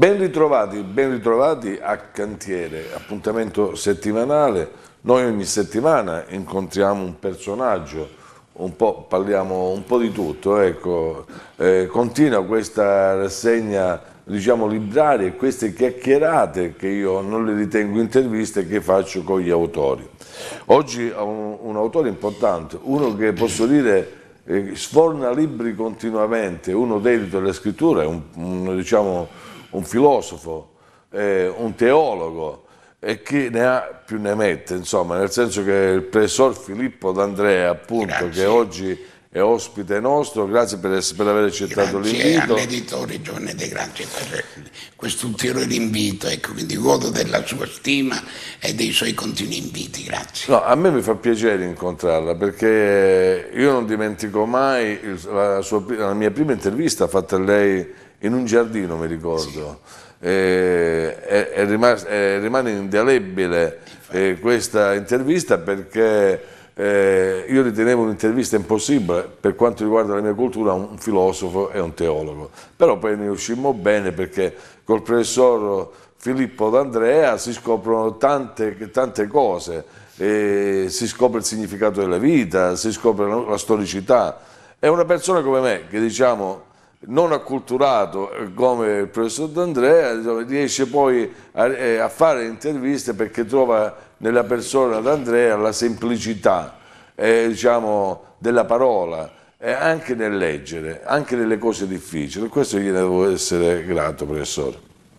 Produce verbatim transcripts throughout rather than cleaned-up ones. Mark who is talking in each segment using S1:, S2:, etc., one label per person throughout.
S1: Ben ritrovati, ben ritrovati a Cantiere, appuntamento settimanale. Noi ogni settimana incontriamo un personaggio, un po', parliamo un po' di tutto, ecco. Eh, continua questa rassegna, diciamo, libraria e queste chiacchierate che io non le ritengo interviste, che faccio con gli autori. Oggi ho un, un autore importante, uno che posso dire eh, sforna libri continuamente, uno dedito alla scrittura, un, un, diciamo, un filosofo, eh, un teologo, e chi ne ha più ne mette, insomma, nel senso che il professor Filippo D'Andrea, appunto, grazie, che oggi è ospite nostro, grazie per, essere, per aver accettato l'invito.
S2: Grazie all'editore Giovanni De Grazia per questo ulteriore invito, ecco, quindi godo della sua stima e dei suoi continui inviti, grazie.
S1: No, a me mi fa piacere incontrarla, perché io non dimentico mai la, sua, la mia prima intervista fatta a lei in un giardino, mi ricordo. Sì. E, è, è rimasta, è, rimane indelebile eh, questa intervista, perché eh, io ritenevo un'intervista impossibile per quanto riguarda la mia cultura, un filosofo e un teologo, però poi ne uscimmo bene, perché col professor Filippo D'Andrea si scoprono tante, tante cose, eh, si scopre il significato della vita, si scopre la, la storicità. È una persona come me, che diciamo non acculturato come il professor D'Andrea, riesce poi a, a fare interviste perché trova nella persona D'Andrea la semplicità eh, diciamo, della parola, e anche nel leggere, anche nelle cose difficili. Questo gliene devo essere grato, professore.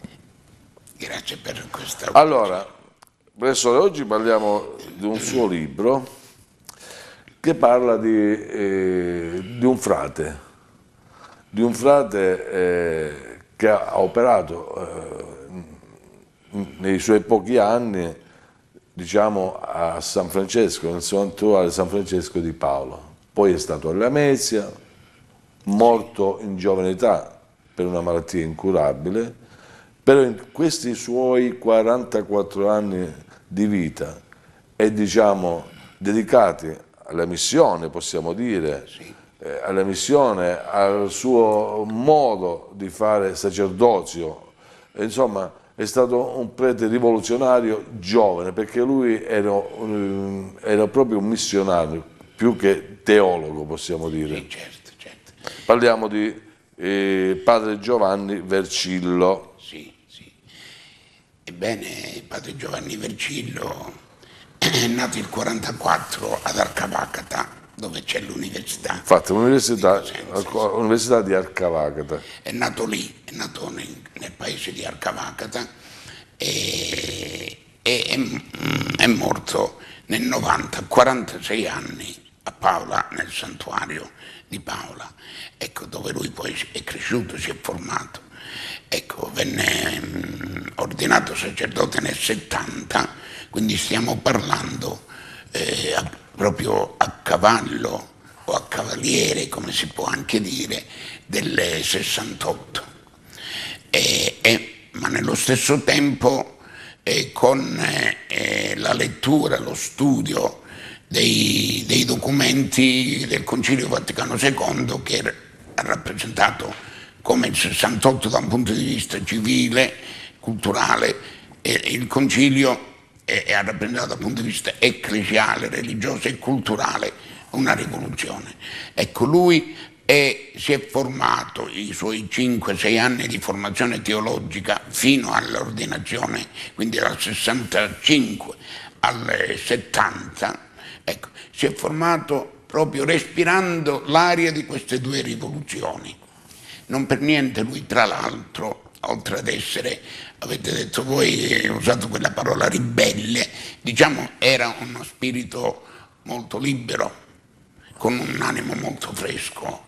S2: Grazie per questa.
S1: Allora, professore, oggi parliamo di un suo libro che parla di, eh, di un frate. di un frate eh, che ha operato eh, nei suoi pochi anni, diciamo, a San Francesco, nel santuario San Francesco di Paola. Poi è stato a Lamezia, morto in giovane età per una malattia incurabile, però in questi suoi quarantaquattro anni di vita e, diciamo, dedicati alla missione, possiamo dire, sì, alla missione, al suo modo di fare sacerdozio, insomma è stato un prete rivoluzionario giovane, perché lui era, era proprio un missionario più che teologo, possiamo dire.
S2: Sì, certo, certo.
S1: Parliamo di eh, padre Giovanni Vercillo.
S2: Sì, sì. Ebbene, padre Giovanni Vercillo è nato il quarantaquattro ad Arcavacata, dove c'è l'università.
S1: Infatti, l'università di, di Arcavacata.
S2: È nato lì, è nato nel, nel paese di Arcavacata e, e è, è morto nel novanta, quarantasei anni, a Paola, nel santuario di Paola, ecco, dove lui poi è cresciuto, si è formato. Ecco, venne mh, ordinato sacerdote nel settanta, quindi stiamo parlando eh, a, proprio a cavallo o a cavaliere, come si può anche dire, del sessantotto. E, e, ma nello stesso tempo eh, con eh, la lettura, lo studio dei, dei documenti del Concilio Vaticano secondo, che ha rappresentato come il sessantotto da un punto di vista civile, culturale, e il Concilio e ha rappresentato dal punto di vista ecclesiale, religioso e culturale una rivoluzione. Ecco, lui è, si è formato i suoi cinque sei anni di formazione teologica fino all'ordinazione, quindi dal sessantacinque al settanta, ecco, si è formato proprio respirando l'aria di queste due rivoluzioni. Non per niente lui, tra l'altro, oltre ad essere, avete detto voi, avete usato quella parola ribelle, diciamo era uno spirito molto libero, con un animo molto fresco,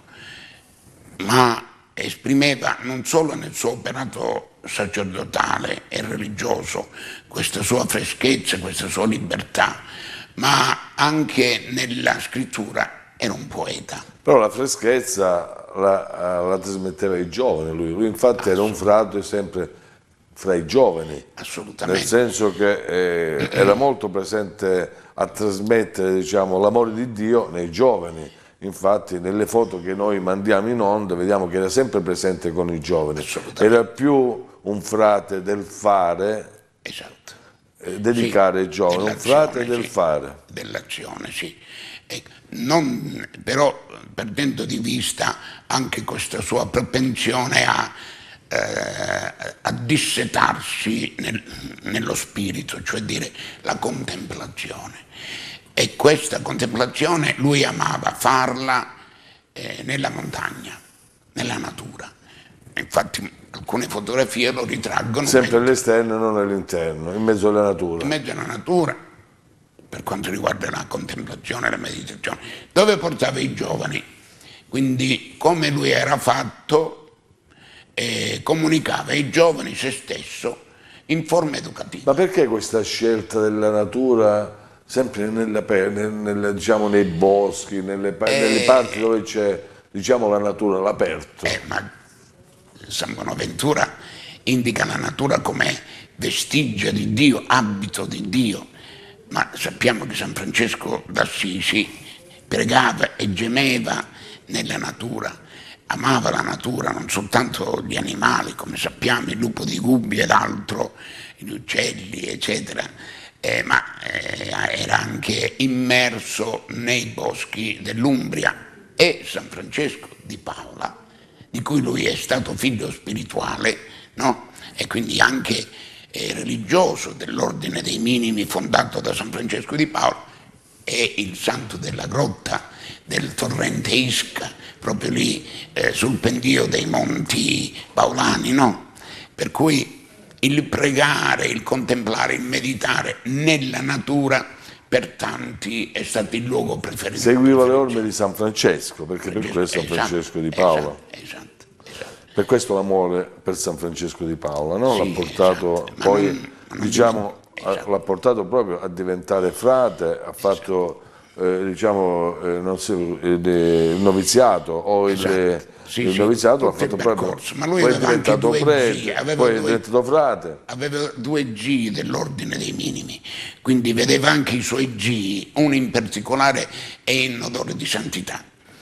S2: ma esprimeva non solo nel suo operato sacerdotale e religioso questa sua freschezza, questa sua libertà, ma anche nella scrittura era un poeta.
S1: Però la freschezza la, la trasmetteva ai giovani, lui, lui infatti era un frate sempre fra i giovani,
S2: assolutamente,
S1: nel senso che eh, era molto presente a trasmettere, diciamo, l'amore di Dio nei giovani. Infatti nelle foto che noi mandiamo in onda vediamo che era sempre presente con i giovani, era più un frate del fare,
S2: esatto.
S1: eh, dedicare ai
S2: Sì,
S1: giovani, un frate del
S2: sì,
S1: fare.
S2: dell'azione, sì. E non, però perdendo di vista anche questa sua propensione a, eh, a dissetarsi nel, nello spirito, cioè dire la contemplazione. E questa contemplazione lui amava farla eh, nella montagna, nella natura. Infatti alcune fotografie lo ritraggono
S1: Sempre all'esterno, non all'interno, in mezzo alla natura.
S2: in mezzo alla natura, per quanto riguarda la contemplazione e la meditazione, dove portava i giovani. Quindi come lui era fatto, eh, comunicava ai giovani se stesso in forma educativa.
S1: Ma perché questa scelta della natura sempre nella, nel, nel, diciamo, nei boschi, nelle,
S2: Eh,
S1: nelle parti dove c'è, diciamo, la natura, l'aperto?
S2: Eh, ma San Bonaventura indica la natura come vestigio di Dio, abito di Dio, ma sappiamo che San Francesco d'Assisi pregava e gemeva nella natura, amava la natura, non soltanto gli animali, come sappiamo, il lupo di Gubbio ed altro, gli uccelli, eccetera, eh, ma eh, era anche immerso nei boschi dell'Umbria. E San Francesco di Paola, di cui lui è stato figlio spirituale, no? E quindi anche eh, religioso dell'ordine dei minimi fondato da San Francesco di Paola, è il santo della grotta del torrente Isca, proprio lì eh, sul pendio dei monti paolani, no? Per cui il pregare, il contemplare, il meditare nella natura per tanti è stato il luogo preferito.
S1: Seguiva le orme di San Francesco, perché per questo San Francesco di Paola.
S2: Esatto, esatto, esatto.
S1: Per questo l'amore per San Francesco di Paola, no?
S2: Sì,
S1: L'ha portato
S2: esatto.
S1: poi,
S2: non, non
S1: diciamo,
S2: esatto.
S1: l'ha portato proprio a diventare frate, ha fatto, eh, diciamo, eh, non so, il, il noviziato o il,
S2: Esatto. Sì,
S1: il
S2: sì,
S1: noviziato l'ha
S2: tutto il
S1: fatto proprio,
S2: percorso. Ma lui
S1: poi è
S2: aveva anche
S1: diventato
S2: due
S1: prete,
S2: G, aveva
S1: poi è
S2: due-
S1: diventato frate.
S2: Aveva due G dell'ordine dei minimi, quindi vedeva anche i suoi G, uno in particolare è in odore di santità.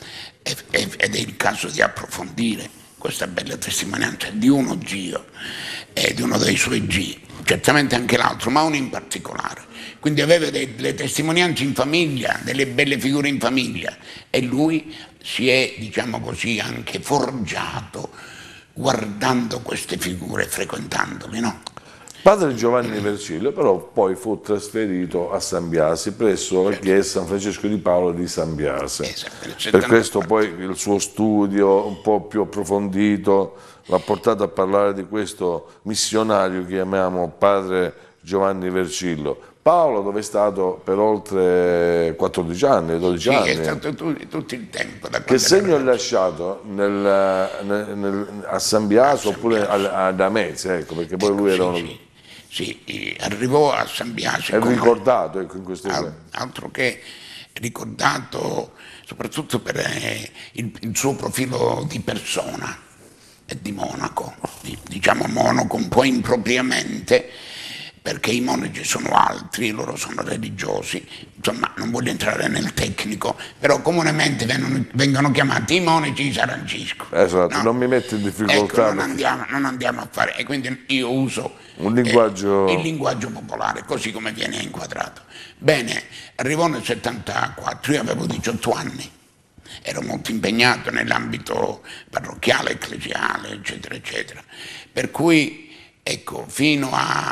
S2: E- e- Ed è il caso di approfondire questa bella testimonianza di uno Gio e di uno dei suoi G, certamente anche l'altro, ma uno in particolare. Quindi aveva delle testimonianze in famiglia, delle belle figure in famiglia, e lui si è, diciamo così, anche forgiato guardando queste figure, frequentandole, no?
S1: Padre Giovanni Vercillo però poi fu trasferito a San Biase presso la chiesa San Francesco di Paola di San Biase.
S2: Esatto,
S1: Per questo poi il suo studio un po' più approfondito l'ha portato a parlare di questo missionario che chiamiamo Padre Giovanni Vercillo. Paolo dove è stato per oltre quattordici anni, dodici
S2: sì,
S1: anni.
S2: è stato tu, tutto il tempo. Da
S1: Che segno ha
S2: era...
S1: lasciato nel, nel, nel, a San Biase oppure ad Amezia, ecco, perché poi
S2: ecco,
S1: lui era
S2: sì,
S1: uno...
S2: sì, sì, arrivò a San Biase
S1: È
S2: come...
S1: ricordato, ecco, in questo
S2: Al,
S1: senso.
S2: altro che ricordato soprattutto per eh, il, il suo profilo di persona e di monaco, di, diciamo monaco un po' impropriamente, perché i monaci sono altri, loro sono religiosi, insomma non voglio entrare nel tecnico, però comunemente vengono, vengono chiamati i monaci di San Francisco.
S1: Esatto,
S2: no?
S1: non mi mette in difficoltà.
S2: Ecco, non andiamo, non andiamo a fare, e quindi io uso
S1: un linguaggio...
S2: eh, il linguaggio popolare, così come viene inquadrato. Bene, arrivò nel settantaquattro, io avevo diciotto anni, ero molto impegnato nell'ambito parrocchiale, ecclesiale, eccetera, eccetera, per cui ecco, fino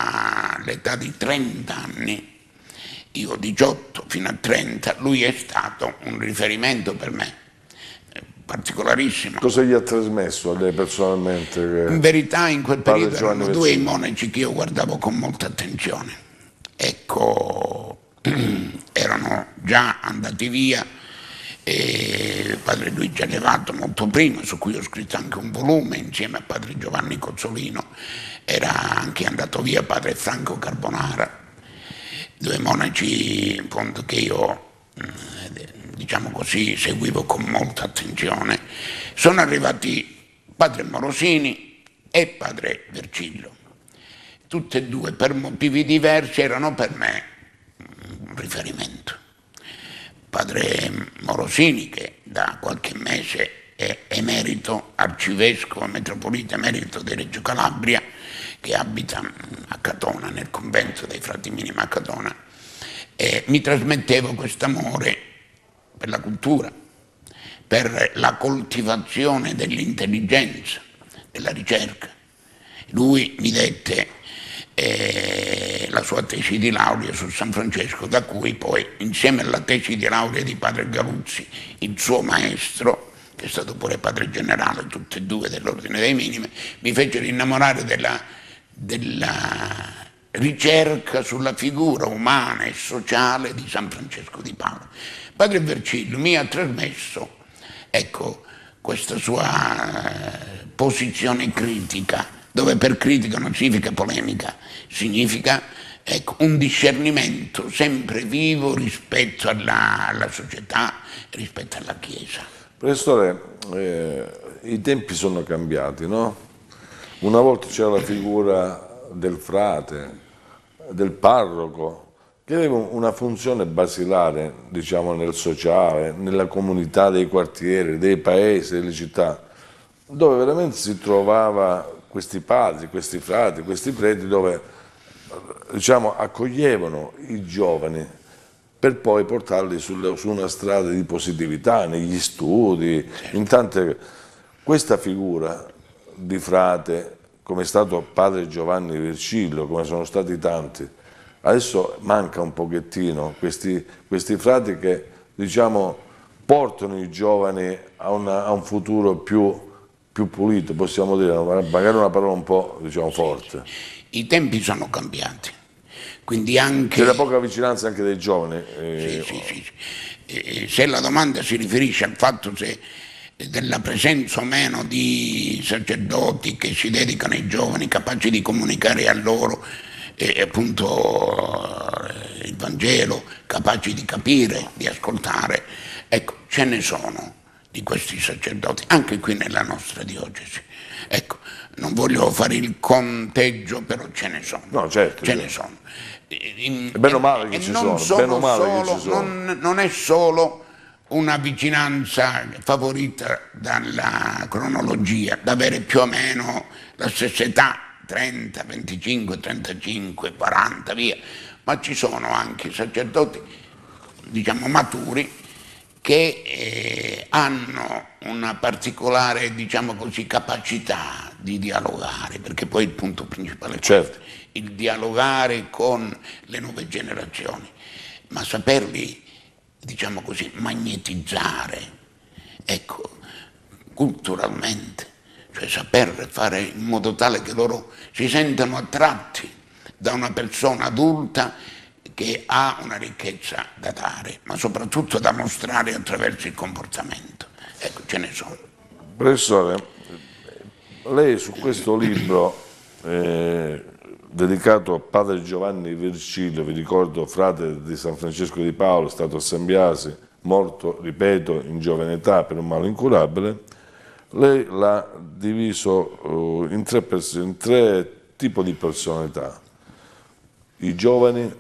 S2: all'età di trenta anni, io diciotto fino a trenta, lui è stato un riferimento per me, particolarissimo.
S1: Cosa gli ha trasmesso a lei personalmente? Che
S2: In verità in quel periodo
S1: Giovanni
S2: erano due i
S1: Vercillo?
S2: monaci che io guardavo con molta attenzione. Ecco, erano già andati via, e padre Luigi Allevato molto prima, su cui ho scritto anche un volume insieme a padre Giovanni Cozzolino, era anche andato via padre Franco Carbonara, due monaci appunto, che io diciamo così seguivo con molta attenzione. Sono arrivati padre Morosini e padre Vercillo, tutte e due per motivi diversi erano per me un riferimento. Padre Morosini, che da qualche mese è emerito arcivescovo metropolita emerito di Reggio Calabria, che abita a Catona, nel convento dei frati minimi a Catona, e mi trasmettevo questo amore per la cultura, per la coltivazione dell'intelligenza, della ricerca. Lui mi dette eh, la sua tesi di laurea su San Francesco, da cui poi, insieme alla tesi di laurea di padre Galuzzi, il suo maestro, che è stato pure padre generale, tutte e due dell'Ordine dei Minimi, mi fecero innamorare della, della ricerca sulla figura umana e sociale di San Francesco di Paola. Padre Vercillo mi ha trasmesso, ecco, questa sua eh, posizione critica, dove per critica non significa polemica, significa ecco, un discernimento sempre vivo rispetto alla, alla società, rispetto alla Chiesa.
S1: Professore, eh, i tempi sono cambiati, no? Una volta c'era la figura del frate, del parroco, che aveva una funzione basilare, diciamo, nel sociale, nella comunità dei quartieri, dei paesi, delle città, dove veramente si trovava questi padri, questi frati, questi preti, dove, diciamo, accoglievano i giovani per poi portarli sul, su una strada di positività, negli studi, in tante... Questa figura di frate, come è stato padre Giovanni Vercillo, come sono stati tanti, adesso manca un pochettino questi, questi frati che, diciamo, portano i giovani a, una, a un futuro più, più pulito, possiamo dire, magari una parola un po', diciamo, forte.
S2: I tempi sono cambiati, quindi anche...
S1: C'è poca vicinanza anche dei giovani.
S2: Eh... Sì, sì, sì. Eh, se la domanda si riferisce al fatto se della presenza o meno di sacerdoti che si dedicano ai giovani, capaci di comunicare a loro e appunto il Vangelo, capaci di capire, di ascoltare, ecco, ce ne sono di questi sacerdoti, anche qui nella nostra diocesi. Ecco, non voglio fare il conteggio, però ce ne sono.
S1: No, certo,
S2: ce
S1: certo.
S2: ne sono. In,
S1: bene o male che
S2: e
S1: ci
S2: non
S1: sono, bene o male
S2: solo,
S1: che ci sono.
S2: Non, non è solo una vicinanza favorita dalla cronologia, da avere più o meno la stessa età, trenta, venticinque, trentacinque, quaranta, via, ma ci sono anche sacerdoti, diciamo, maturi, che eh, hanno una particolare, diciamo così, capacità di dialogare, perché poi il punto principale è
S1: certo.
S2: il dialogare con le nuove generazioni, ma saperli, diciamo così, magnetizzare, ecco, culturalmente, cioè saper fare in modo tale che loro si sentano attratti da una persona adulta che ha una ricchezza da dare, ma soprattutto da mostrare attraverso il comportamento. Ecco, ce ne sono.
S1: Professore, lei su questo libro eh, dedicato a padre Giovanni Vercillo, vi ricordo, frate di San Francesco di Paolo, stato a San Biasi, morto, ripeto, in giovane età per un male incurabile, lei l'ha diviso uh, in, tre in tre tipi di personalità: i giovani,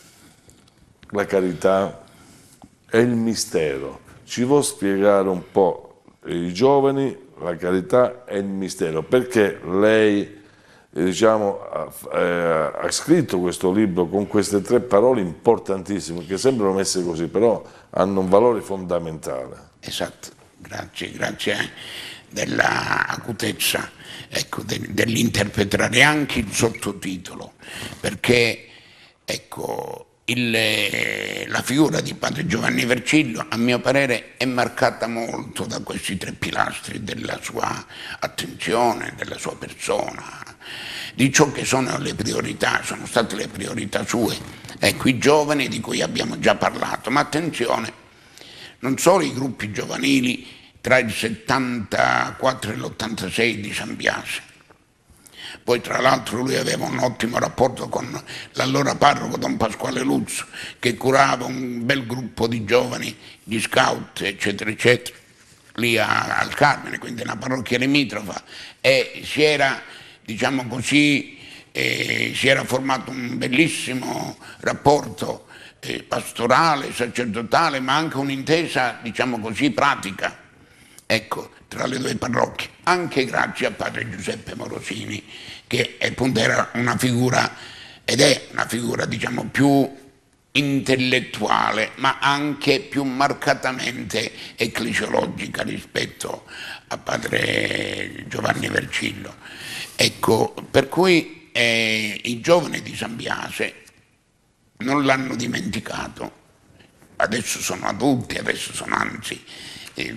S1: la carità e il mistero. Ci vuol spiegare un po' i giovani, la carità e il mistero, perché lei diciamo, ha, eh, ha scritto questo libro con queste tre parole importantissime, che sembrano messe così, però hanno un valore fondamentale.
S2: Esatto, grazie, grazie della acutezza, ecco, de, dell'interpretare anche il sottotitolo, perché ecco, il, la figura di padre Giovanni Vercillo, a mio parere, è marcata molto da questi tre pilastri della sua attenzione, della sua persona, di ciò che sono le priorità, sono state le priorità sue. Ecco, i giovani di cui abbiamo già parlato, ma attenzione, non solo i gruppi giovanili tra il settantaquattro e l'ottantasei di San Biasi. Poi tra l'altro lui aveva un ottimo rapporto con l'allora parroco Don Pasquale Luzzo, che curava un bel gruppo di giovani, gli scout, eccetera, eccetera, lì a, al Carmine, quindi una parrocchia limitrofa, e si era, diciamo così, eh, si era formato un bellissimo rapporto eh, pastorale, sacerdotale, ma anche un'intesa, diciamo così, pratica ecco, tra le due parrocchie, anche grazie a padre Giuseppe Morosini, che appunto era una figura, ed è una figura diciamo più intellettuale, ma anche più marcatamente ecclesiologica rispetto a padre Giovanni Vercillo. Ecco, per cui eh, i giovani di San Biase non l'hanno dimenticato, adesso sono adulti, adesso sono anzi, eh,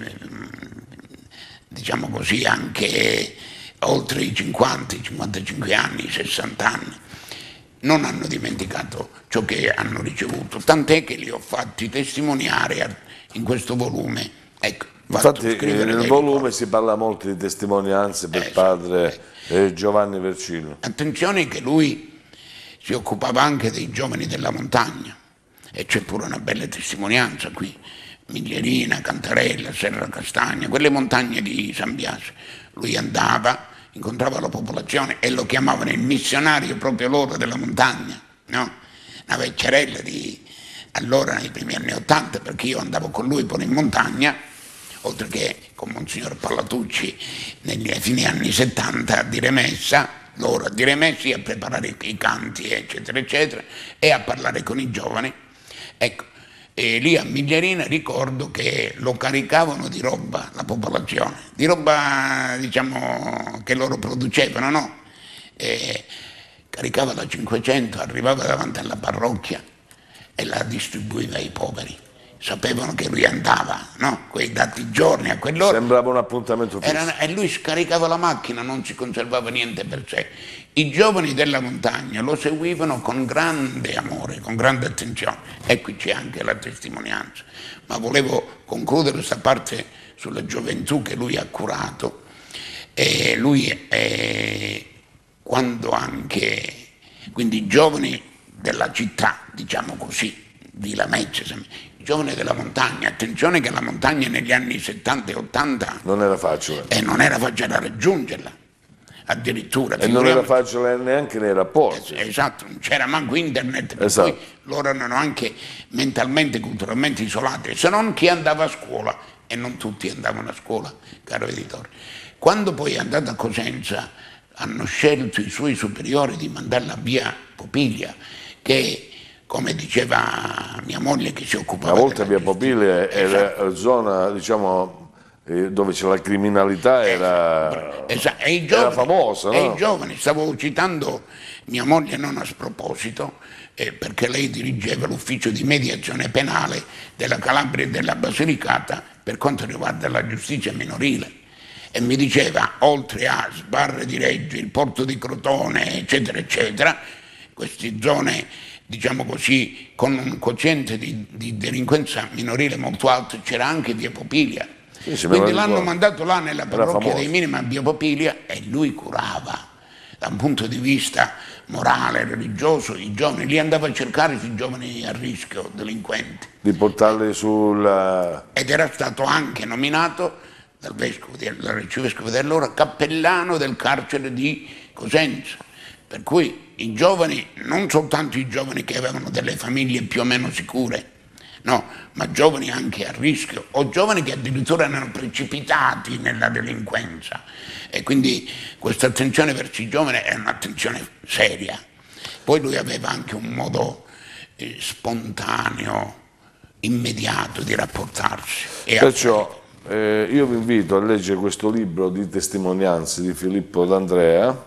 S2: diciamo così, anche oltre i cinquanta, i cinquantacinque anni, i sessanta anni, non hanno dimenticato ciò che hanno ricevuto, tant'è che li ho fatti testimoniare in questo volume. Ecco,
S1: infatti nel volume ricordi. Si parla molto di testimonianze per eh, padre eh, Giovanni Vercillo.
S2: Attenzione che lui si occupava anche dei giovani della montagna, e c'è pure una bella testimonianza qui, Miglierina, Cantarella, Serra Castagna, quelle montagne di San Biase. Lui andava, incontrava la popolazione e lo chiamavano il missionario proprio loro della montagna, no? Una vecchierella di allora nei primi anni ottanta, perché io andavo con lui pure in montagna, oltre che con Monsignor Pallatucci negli fine anni settanta a dire messa, loro a dire messa e a preparare i canti eccetera eccetera e a parlare con i giovani. Ecco, e lì a Miglierina ricordo che lo caricavano di roba la popolazione, di roba diciamo che loro producevano, no? E caricava da cinquecento, arrivava davanti alla parrocchia e la distribuiva ai poveri. Sapevano che lui andava, no? Quei dati giorni a quell'ora.
S1: Sembrava un appuntamento fisso.
S2: Era, e lui scaricava la macchina, non si conservava niente per sé. I giovani della montagna lo seguivano con grande amore, con grande attenzione. E qui c'è anche la testimonianza. Ma volevo concludere questa parte sulla gioventù che lui ha curato. E lui, è, quando anche, quindi i giovani della città, diciamo così, di Lamezia, i giovani della montagna, attenzione che la montagna negli anni settanta e ottanta
S1: non era facile
S2: e non era facile raggiungerla, addirittura
S1: e non era facile neanche nei rapporti,
S2: es esatto, non c'era manco internet, per
S1: esatto.
S2: Cui loro erano anche mentalmente, culturalmente isolati, se non chi andava a scuola, e non tutti andavano a scuola, caro editore. Quando poi è andato a Cosenza hanno scelto i suoi superiori di mandarla via Popiglia, che come diceva mia moglie che si occupava...
S1: Una volta via Popiglia era esatto. Zona, diciamo, dove c'è la criminalità, era,
S2: esatto. E i giovani,
S1: era famosa, no?
S2: E i giovani, stavo citando mia moglie non a sproposito, eh, perché lei dirigeva l'ufficio di mediazione penale della Calabria e della Basilicata per quanto riguarda la giustizia minorile. E mi diceva, oltre a Sbarre di Reggio, il porto di Crotone, eccetera, eccetera, queste zone, diciamo così, con un quoziente di, di delinquenza minorile molto alto, c'era anche via Popiglia. Sì, quindi l'hanno mandato là nella parrocchia dei Minimi a via Popiglia e lui curava da un punto di vista morale, religioso, i giovani, lì andava a cercare i giovani a rischio, delinquenti.
S1: Di portarli sul...
S2: Ed era stato anche nominato dal vescovo, dall'arcivescovo di allora, cappellano del carcere di Cosenza. Per cui i giovani, non soltanto i giovani che avevano delle famiglie più o meno sicure, no, ma giovani anche a rischio, o giovani che addirittura erano precipitati nella delinquenza. E quindi questa attenzione verso i giovani è un'attenzione seria. Poi lui aveva anche un modo eh, spontaneo, immediato di rapportarsi. E
S1: perciò eh, io vi invito a leggere questo libro di testimonianze di Filippo D'Andrea.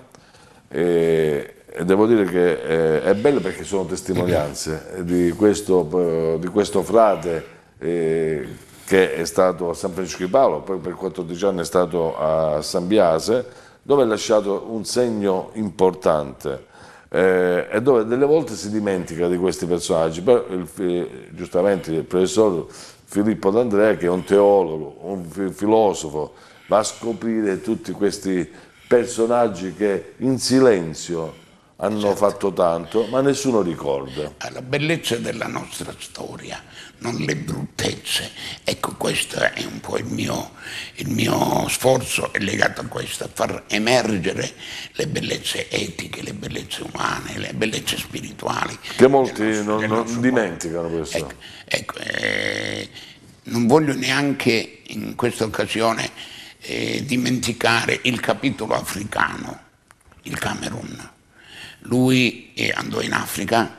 S1: E, e devo dire che eh, è bello perché sono testimonianze di questo, di questo frate eh, che è stato a San Francesco di Paolo, poi per quattordici anni è stato a San Biase, dove ha lasciato un segno importante eh, e dove delle volte si dimentica di questi personaggi. Però il, giustamente il professor Filippo D'Andrea, che è un teologo, un filosofo, va a scoprire tutti questi personaggi che in silenzio hanno certo. fatto tanto, ma nessuno ricorda.
S2: La bellezza della nostra storia, non le bruttezze. Ecco, questo è un po' il mio, il mio sforzo, è legato a questo, a far emergere le bellezze etiche, le bellezze umane, le bellezze spirituali.
S1: Che molti nostre, non, non dimenticano questo.
S2: Ecco, ecco eh, non voglio neanche in questa occasione eh, dimenticare il capitolo africano, il Camerun. Lui eh, andò in Africa,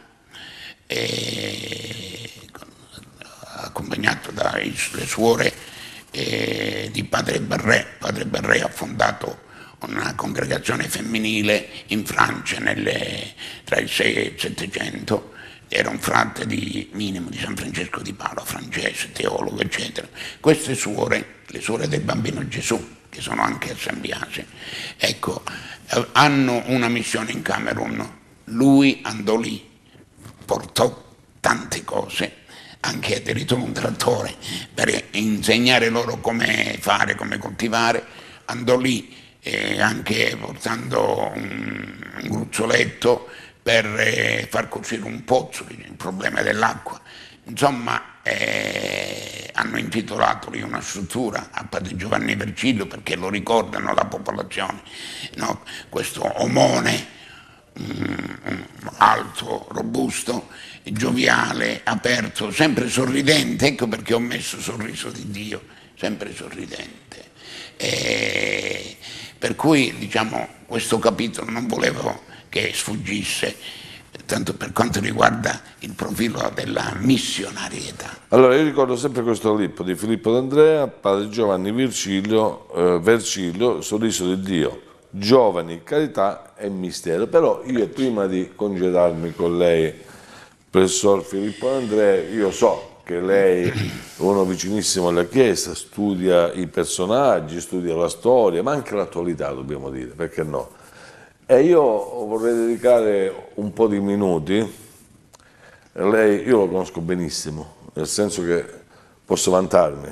S2: eh, accompagnato dalle suore eh, di Padre Barré. Padre Barré ha fondato una congregazione femminile in Francia nelle, tra il sei e il settecento. Era un frate di minimo di San Francesco di Paola, francese, teologo, eccetera. Queste suore, le suore del Bambino Gesù, che sono anche assembliate, ecco, hanno una missione in Camerun. Lui andò lì, portò tante cose, anche addirittura un trattore per insegnare loro come fare, come coltivare. Andò lì eh, anche portando un, un gruzzoletto per eh, far cucire un pozzo, il problema dell'acqua. Insomma, eh, hanno intitolato lì una struttura a Padre Giovanni Vercillo, perché lo ricordano la popolazione, no? Questo omone mm, alto, robusto, gioviale, aperto, sempre sorridente. Ecco perché ho messo sorriso di Dio, sempre sorridente. E per cui, diciamo, questo capitolo non volevo che sfuggisse, tanto per quanto riguarda il profilo della missionarietà.
S1: Allora, io ricordo sempre questo libro di Filippo D'Andrea, Padre Giovanni Vercillo, eh, Vercillo, Sorriso di Dio, giovani, carità e mistero. Però io, prima di congedarmi con lei, professor Filippo D'Andrea, io so che lei è uno vicinissimo alla Chiesa, studia i personaggi, studia la storia, ma anche l'attualità, dobbiamo dire, perché no? E io vorrei dedicare un po' di minuti, lei, io lo conosco benissimo, nel senso che posso vantarmi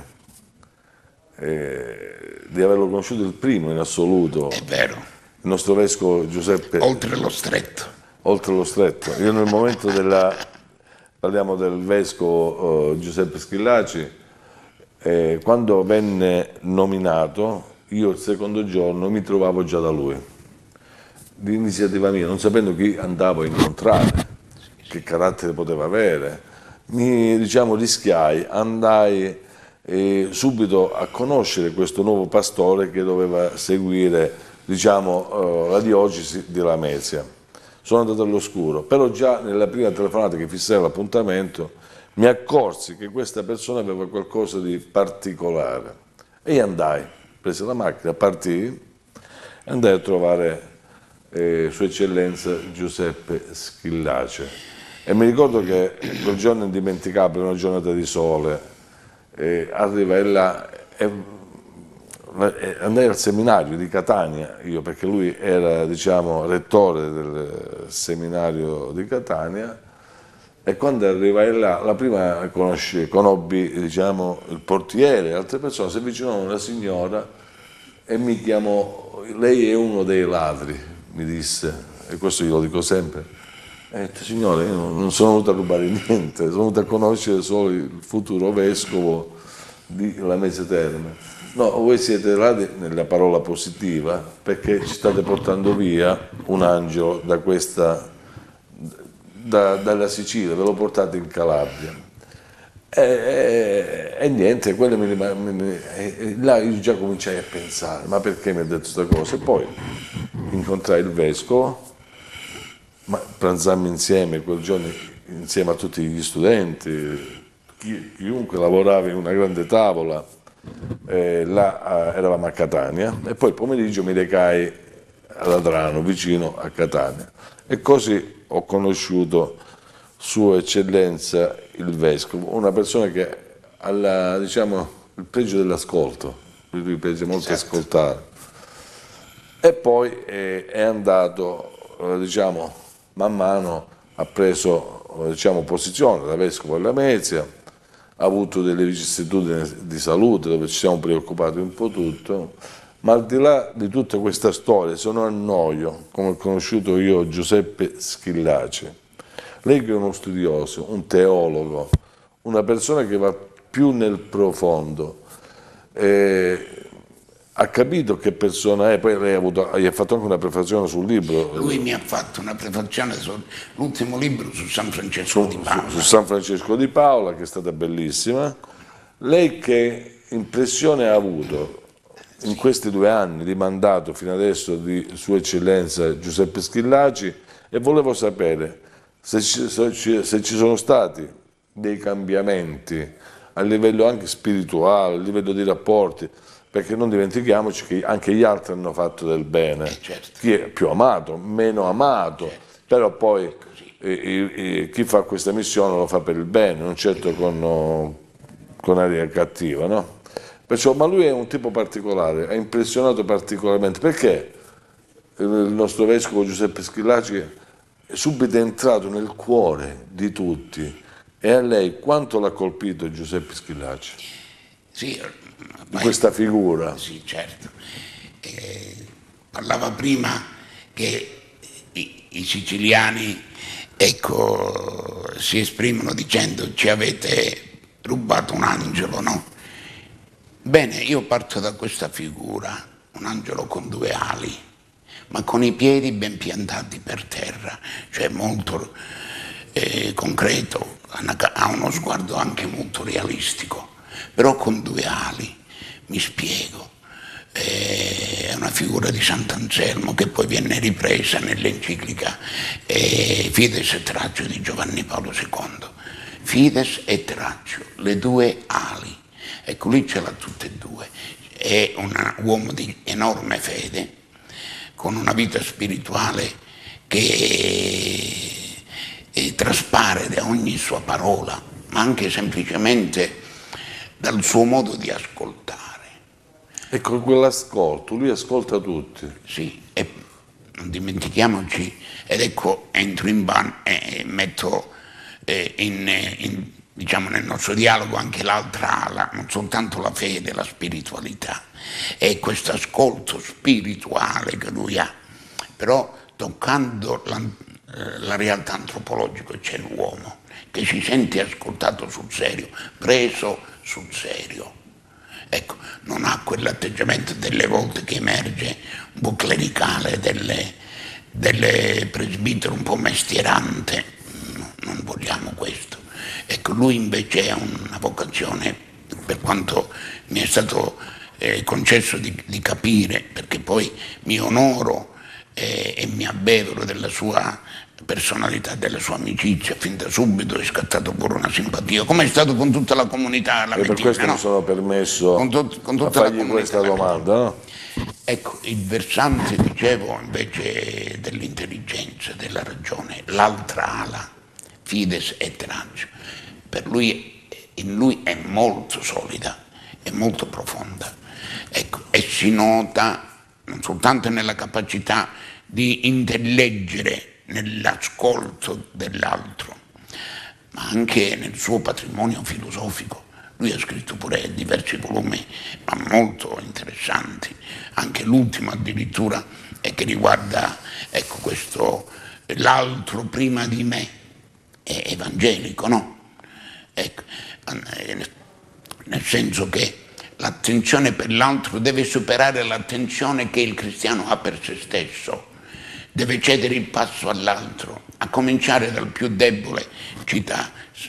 S1: eh, di averlo conosciuto il primo in assoluto.
S2: È vero.
S1: Il nostro vescovo Giuseppe.
S2: Oltre lo stretto.
S1: Oltre lo stretto. Io nel momento della, parliamo del vescovo uh, Giuseppe Schillaci, eh, quando venne nominato, io il secondo giorno mi trovavo già da lui. Di iniziativa mia, non sapendo chi andavo a incontrare, che carattere poteva avere, mi diciamo rischiai, andai eh, subito a conoscere questo nuovo pastore che doveva seguire diciamo, eh, la diocesi di Lamezia. Sono andato all'oscuro, però già nella prima telefonata che fissai l'appuntamento mi accorsi che questa persona aveva qualcosa di particolare e andai, prese la macchina, partii, andai a trovare Eh, Sua Eccellenza Giuseppe Schillaci e mi ricordo che quel giorno indimenticabile, una giornata di sole, eh, arrivai là e, e andai al seminario di Catania, io perché lui era diciamo rettore del seminario di Catania, e quando arrivai là la prima conosci, conobbi diciamo il portiere, altre persone, si avvicinò una signora e mi chiamò, lei è uno dei ladri, mi disse, e questo io lo dico sempre. E ho detto, signore, io non sono venuto a rubare niente, sono venuto a conoscere solo il futuro vescovo di Lamezia Terme. No, voi siete ladri nella parola positiva, perché ci state portando via un angelo da questa, da, dalla Sicilia, ve lo portate in Calabria. E, e, e niente, quello mi, mi, mi, e là io già cominciai a pensare, ma perché mi ha detto questa cosa? E poi incontrai il vescovo, ma pranzammo insieme quel giorno, insieme a tutti gli studenti, chi, chiunque lavorava in una grande tavola, eh, là eh, eravamo a Catania, e poi il pomeriggio mi recai ad Adrano, vicino a Catania, e così ho conosciuto Sua Eccellenza il Vescovo, una persona che ha diciamo, il pregio dell'ascolto, lui piace molto esatto. ascoltare. E poi eh, è andato, eh, diciamo, man mano ha preso diciamo, posizione da Vescovo della Lamezia, ha avuto delle vicissitudini di salute dove ci siamo preoccupati un po' tutto, ma al di là di tutta questa storia, se non annoio, come ho conosciuto io Giuseppe Schillaci, lei che è uno studioso, un teologo, una persona che va più nel profondo, eh, ha capito che persona è, poi lei ha, avuto, gli ha fatto anche una prefazione sul libro.
S2: Lui mi ha fatto una prefazione sull'ultimo libro su San Francesco
S1: su,
S2: di Paola.
S1: Su, su San Francesco di Paola, che è stata bellissima. lei che impressione ha avuto in questi due anni di mandato fino adesso di Sua Eccellenza Giuseppe Schillaci, e volevo sapere se ci, se ci, se ci sono stati dei cambiamenti a livello anche spirituale, a livello di rapporti, perché non dimentichiamoci che anche gli altri hanno fatto del bene,
S2: Eh, certo.
S1: chi è più amato, meno amato,
S2: Certo.
S1: però poi eh, eh, chi fa questa missione lo fa per il bene, non certo con, con aria cattiva, no? Perciò, ma lui è un tipo particolare, ha impressionato particolarmente, perché il nostro vescovo Giuseppe Schillaci è subito entrato nel cuore di tutti. E a lei quanto l'ha colpito Giuseppe Schillaci?
S2: Sì,
S1: Di questa figura?
S2: Sì, certo. Eh, parlava prima che i, i siciliani, ecco, si esprimono dicendo ci avete rubato un angelo, no? Bene, io parto da questa figura, un angelo con due ali, ma con i piedi ben piantati per terra, cioè molto eh, concreto, ha uno sguardo anche molto realistico, però con due ali, mi spiego. È una figura di Sant'Anselmo che poi viene ripresa nell'enciclica eh, Fides et Ratio di Giovanni Paolo secondo. Fides et Ratio, le due ali. Ecco, lui ce l'ha tutte e due, è un uomo di enorme fede, con una vita spirituale che eh, traspare da ogni sua parola, ma anche semplicemente dal suo modo di ascoltare.
S1: Ecco, quell'ascolto, lui ascolta tutti.
S2: Sì, e non dimentichiamoci, ed ecco, entro in ban e metto eh, in, in diciamo nel nostro dialogo anche l'altra ala, non soltanto la fede, la spiritualità, e questo ascolto spirituale che lui ha, però toccando la, la realtà antropologica c'è l'uomo che si sente ascoltato sul serio, preso sul serio. Ecco, non ha quell'atteggiamento delle volte che emerge un po' clericale, delle, delle presbitero un po' mestierante, no, non vogliamo questo. Ecco, lui invece ha una vocazione, per quanto mi è stato eh, concesso di, di capire, perché poi mi onoro eh, e mi abbevero della sua personalità, della sua amicizia, fin da subito è scattato pure una simpatia, come è stato con tutta la comunità laventina.
S1: E per questo
S2: no?
S1: mi sono permesso
S2: con tut, con
S1: a
S2: tutta la
S1: fargli
S2: comunità
S1: questa
S2: laventina.
S1: domanda, no?
S2: Ecco, il versante, dicevo, invece dell'intelligenza, della ragione, l'altra ala, Fides et Ratio, per lui, in lui è molto solida, è molto profonda, ecco, e si nota non soltanto nella capacità di intelleggere nell'ascolto dell'altro, ma anche nel suo patrimonio filosofico. Lui ha scritto pure diversi volumi, ma molto interessanti, anche l'ultimo addirittura, e che riguarda, ecco, questo, l'altro prima di me, è evangelico, no? Ecco, nel senso che l'attenzione per l'altro deve superare l'attenzione che il cristiano ha per se stesso, deve cedere il passo all'altro, a cominciare dal più debole. Cita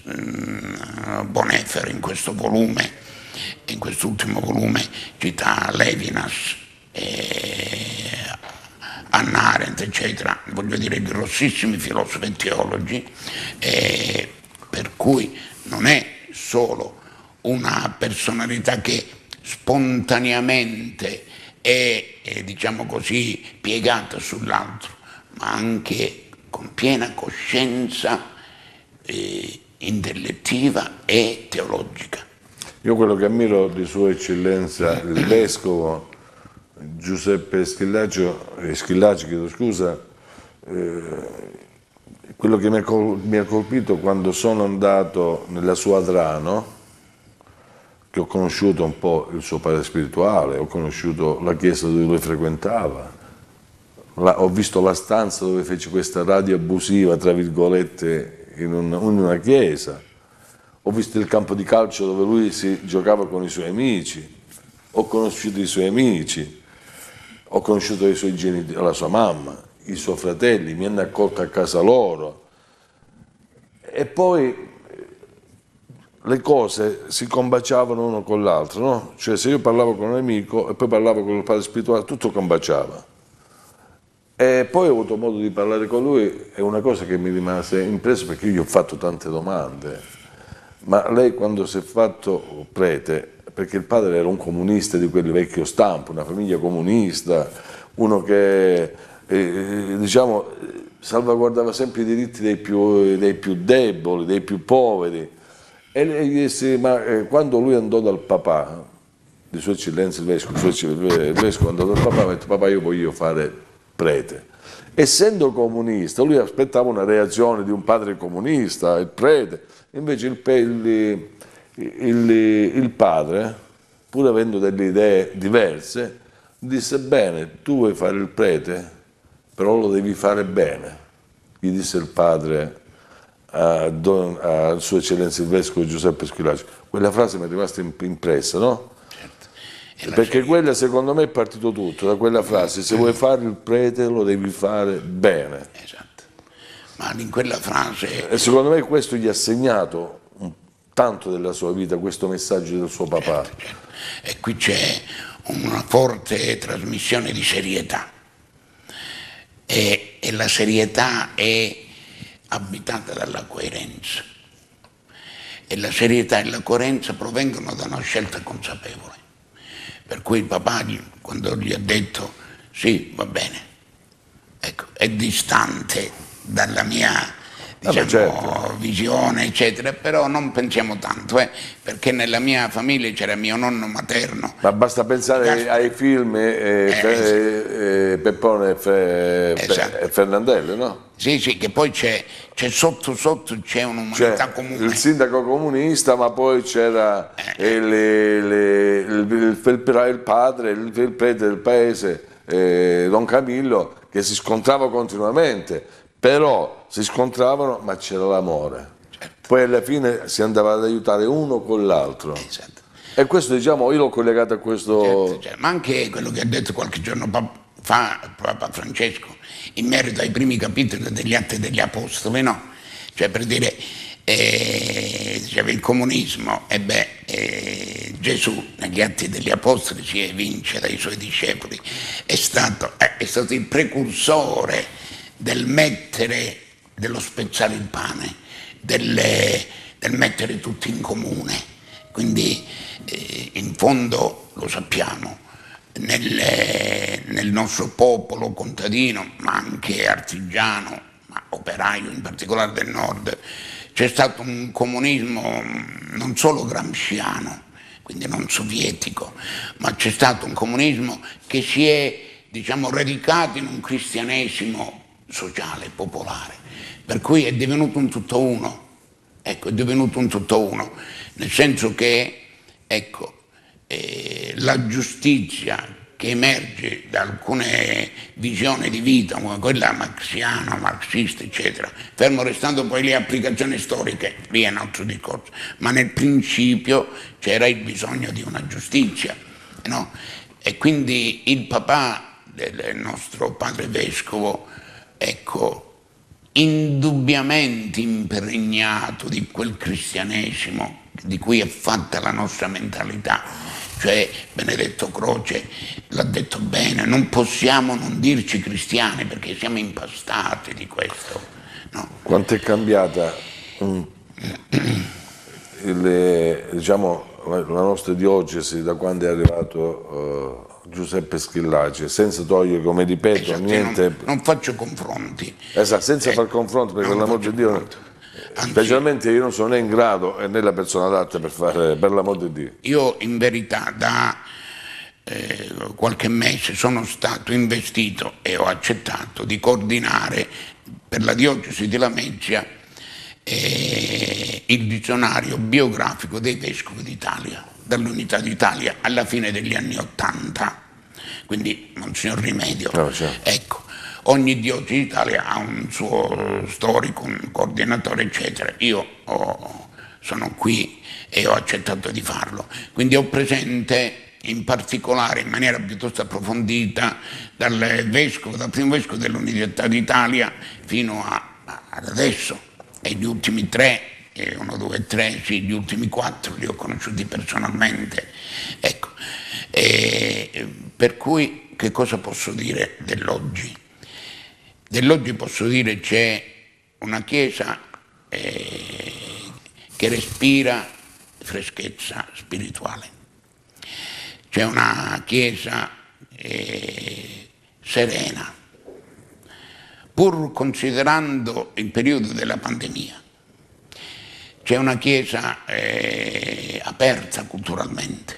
S2: um, Bonhoeffer in questo volume, in quest'ultimo volume cita Levinas, eh, Hannah Arendt, eccetera, voglio dire grossissimi filosofi e teologi, eh, per cui non è solo una personalità che spontaneamente è, è diciamo così, piegata sull'altro, ma anche con piena coscienza eh, intellettiva e teologica.
S1: Io quello che ammiro di Sua Eccellenza il Vescovo Giuseppe Schillaci, eh, Schillaci chiedo scusa, eh, quello che mi ha, col, mi ha colpito quando sono andato nella sua Adrano, che ho conosciuto un po' il suo padre spirituale, ho conosciuto la chiesa dove lui frequentava, la, ho visto la stanza dove fece questa radio abusiva, tra virgolette, in, un, in una chiesa, ho visto il campo di calcio dove lui si giocava con i suoi amici, ho conosciuto i suoi amici, ho conosciuto i suoi genitori, la sua mamma, i suoi fratelli, mi hanno accolto a casa loro. E poi le cose si combaciavano uno con l'altro, no? Cioè se io parlavo con un amico e poi parlavo con il padre spirituale, tutto combaciava. E poi ho avuto modo di parlare con lui, è una cosa che mi rimase impressa perché io gli ho fatto tante domande. Ma lei quando si è fatto prete, perché il padre era un comunista di quelli vecchio stampo, una famiglia comunista, uno che eh, diciamo salvaguardava sempre i diritti dei più, dei più deboli, dei più poveri. E lei gli disse, ma eh, quando lui andò dal papà, di Sua Eccellenza il Vescovo, Sua Eccellenza, il Vescovo andò dal papà, ha detto papà io voglio fare prete. Essendo comunista, lui aspettava una reazione di un padre comunista, il prete, invece il, il, il, il padre, pur avendo delle idee diverse, disse bene, tu vuoi fare il prete, però lo devi fare bene, gli disse il padre a, Don, a Sua Eccellenza il Vescovo Giuseppe Squillaci. Quella frase mi è rimasta impressa, no? Perché quella secondo me è partito tutto, da quella frase, se vuoi fare il prete lo devi fare bene.
S2: Esatto, ma in quella frase...
S1: E secondo me questo gli ha segnato un, tanto della sua vita, questo messaggio del suo papà.
S2: Certo, certo. E qui c'è una forte trasmissione di serietà, e, e la serietà è abitata dalla coerenza, e la serietà e la coerenza provengono da una scelta consapevole. Per cui il papà, quando gli ha detto sì, va bene, ecco, è distante dalla mia diciamo, ah, certo. visione, eccetera, però non pensiamo tanto, eh, perché nella mia famiglia c'era mio nonno materno.
S1: Ma basta pensare Gaspar... ai film eh, eh, eh, eh, Peppone e, Fe... esatto. e Fernandello, no?
S2: Sì, sì, che poi c'è sotto sotto c'è un'umanità comune.
S1: Il sindaco comunista, ma poi c'era eh, il, il, il, il, il, il padre, il, il prete del paese, eh, Don Camillo, che si scontrava continuamente, però si scontravano ma c'era l'amore. Certo. Poi alla fine si andava ad aiutare uno con l'altro.
S2: Esatto.
S1: E questo diciamo, io l'ho collegato a questo...
S2: Certo, certo. Ma anche quello che ha detto qualche giorno fa Papa Francesco, in merito ai primi capitoli degli Atti degli Apostoli, no? Cioè per dire, eh, diceva il comunismo, e beh, eh, Gesù negli Atti degli Apostoli si evince dai suoi discepoli, è stato, eh, è stato il precursore del mettere, dello spezzare il pane, delle, del mettere tutti in comune, quindi eh, in fondo lo sappiamo, Nel, nel nostro popolo contadino, ma anche artigiano, ma operaio in particolare del nord, c'è stato un comunismo non solo gramsciano, quindi non sovietico, ma c'è stato un comunismo che si è, diciamo, radicato in un cristianesimo sociale, popolare, per cui è divenuto un tutto uno, ecco, è divenuto un tutto uno, nel senso che, ecco, Eh, la giustizia che emerge da alcune visioni di vita come quella marxiana, marxista eccetera, fermo restando poi le applicazioni storiche, lì è un altro discorso, ma nel principio c'era il bisogno di una giustizia, no? E quindi il papà del nostro padre vescovo, ecco, indubbiamente impregnato di quel cristianesimo di cui è fatta la nostra mentalità, cioè Benedetto Croce l'ha detto bene, non possiamo non dirci cristiani perché siamo impastati di questo, no?
S1: Quanto è cambiata um, il, diciamo, la, la nostra diocesi da quando è arrivato uh, Giuseppe Schillaci, senza togliere, come ripeto, esatto, niente...
S2: Non, non faccio confronti.
S1: Esatto, senza eh, far confronto, perché per l'amor di Dio... Confronto. Anzi, specialmente io non sono né in grado e né la persona adatta per fare, per l'amor di Dio.
S2: Io in verità da eh, qualche mese sono stato investito e ho accettato di coordinare per la diocesi di Lamezia eh, il dizionario biografico dei vescovi d'Italia, dall'Unità d'Italia alla fine degli anni Ottanta, quindi Monsignor Rimedio.
S1: No, certo.
S2: Ecco. Ogni diocesi d'Italia ha un suo storico, un coordinatore, eccetera. Io ho, sono qui e ho accettato di farlo. Quindi ho presente in particolare, in maniera piuttosto approfondita, dal vescovo, dal primo vescovo dell'Unità d'Italia fino a, ad adesso, e gli ultimi tre uno, due, tre, sì, gli ultimi quattro li ho conosciuti personalmente, ecco. E per cui che cosa posso dire dell'oggi? Dell'oggi posso dire c'è una Chiesa eh, che respira freschezza spirituale, c'è una Chiesa eh, serena, pur considerando il periodo della pandemia. C'è una Chiesa eh, aperta culturalmente,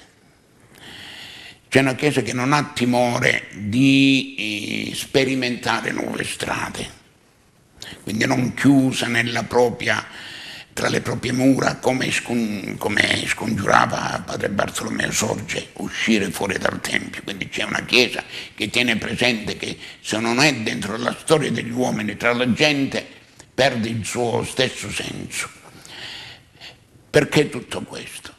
S2: c'è una Chiesa che non ha timore di eh, sperimentare nuove strade, quindi non chiusa nella propria, tra le proprie mura, come, scon, come scongiurava padre Bartolomeo Sorge, uscire fuori dal Tempio. Quindi c'è una Chiesa che tiene presente che se non è dentro la storia degli uomini, tra la gente, perde il suo stesso senso. Perché tutto questo?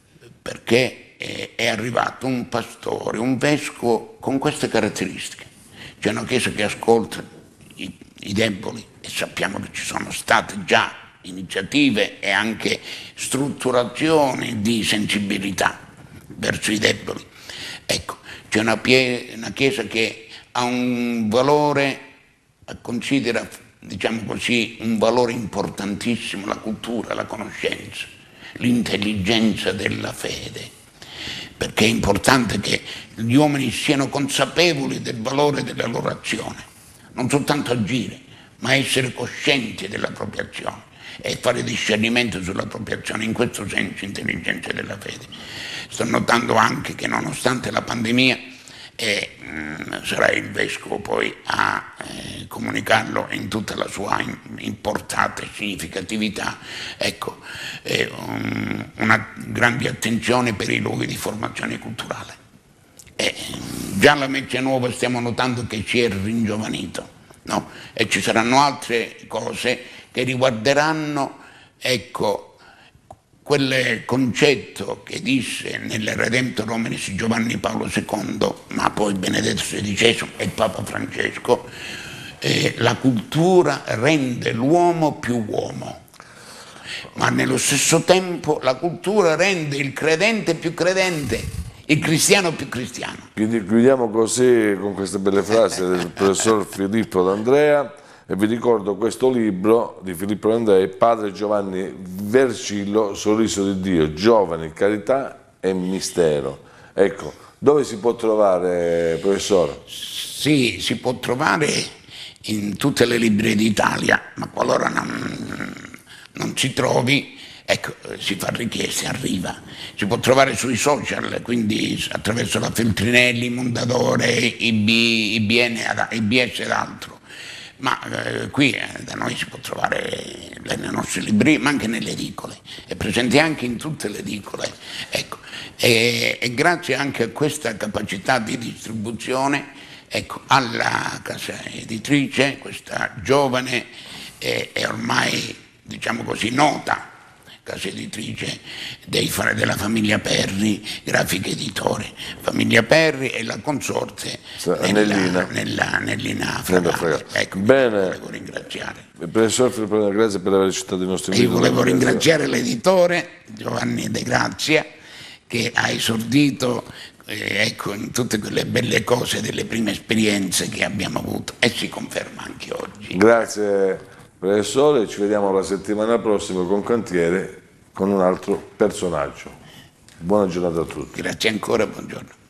S2: Perché è arrivato un pastore, un vescovo con queste caratteristiche. C'è una Chiesa che ascolta i, i deboli, e sappiamo che ci sono state già iniziative e anche strutturazioni di sensibilità verso i deboli. Ecco, c'è una, una Chiesa che ha un valore, considera, diciamo così, un valore importantissimo, la cultura, la conoscenza, l'intelligenza della fede, perché è importante che gli uomini siano consapevoli del valore della loro azione, non soltanto agire, ma essere coscienti della propria azione e fare discernimento sulla propria azione, in questo senso intelligenza della fede. Sto notando anche che nonostante la pandemia, e mh, sarà il Vescovo poi a eh, comunicarlo in tutta la sua importata e significatività, ecco, eh, um, una grande attenzione per i luoghi di formazione culturale. E, già la Mecce Nuova stiamo notando che si è ringiovanito, no? E ci saranno altre cose che riguarderanno, ecco, quel concetto che disse nel Redemptor Hominis Giovanni Paolo secondo, ma poi Benedetto sedicesimo e Papa Francesco, eh, la cultura rende l'uomo più uomo, ma nello stesso tempo la cultura rende il credente più credente, il cristiano più cristiano.
S1: Quindi chiudiamo così con queste belle frasi del professor Filippo D'Andrea. E vi ricordo questo libro di Filippo D'Andrea, Padre Giovanni Vercillo, Sorriso di Dio, Giovani, Carità e Mistero. Ecco, dove si può trovare, professore?
S2: Sì, si può trovare in tutte le librerie d'Italia, ma qualora non, non si trovi, ecco, si fa richiesta, arriva. Si può trovare sui social, quindi attraverso la Feltrinelli, Mondadore, I B, I B N, I B S ed altro. Ma eh, qui eh, da noi si può trovare nelle nostre librerie, ma anche nelle edicole, è presente anche in tutte le edicole, ecco. E, e grazie anche a questa capacità di distribuzione, ecco, alla casa editrice, questa giovane e, e ormai, diciamo così, nota casa editrice dei, della famiglia Perri, Grafica Editore, famiglia Perri e la consorte nella, nella, nell'Ina Fragale. Ecco,
S1: bene.
S2: Volevo ringraziare.
S1: Professor Filippo, grazie per aver accettato i nostri inviti.
S2: Io volevo ringraziare l'editore Giovanni De Grazia, che ha esordito eh, ecco, in tutte quelle belle cose delle prime esperienze che abbiamo avuto, e si conferma anche oggi.
S1: Grazie professore, ci vediamo la settimana prossima con Cantiere, con un altro personaggio. Buona giornata a tutti.
S2: Grazie ancora, buongiorno.